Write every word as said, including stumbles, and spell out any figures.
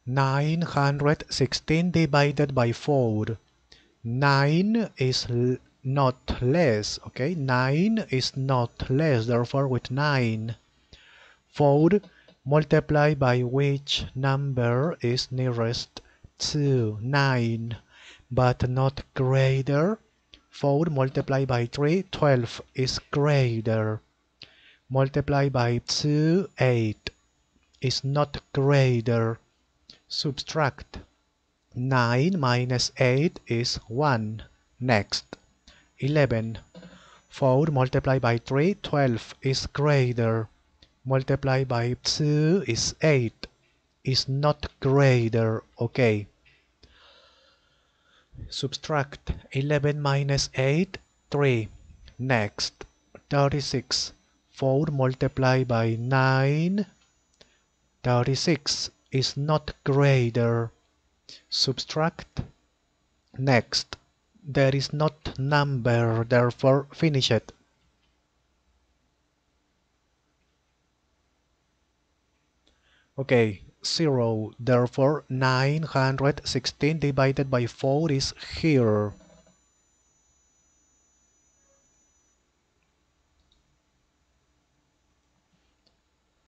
nine hundred sixteen divided by four. nine is l not less, okay? nine is not less, therefore with nine. four multiplied by which number is nearest to nine, but not greater. four multiplied by three, twelve is greater. Multiply by two, eight is not greater. Subtract. nine minus eight is one. Next. eleven. four multiplied by three, twelve is greater. Multiply by two is eight. Is not greater. Okay. Subtract. eleven minus eight, three. Next. thirty-six. four multiplied by nine. thirty-six is not greater. Subtract. Next. There is not number, therefore finish it. Okay, zero. Therefore nine hundred sixteen divided by four is here.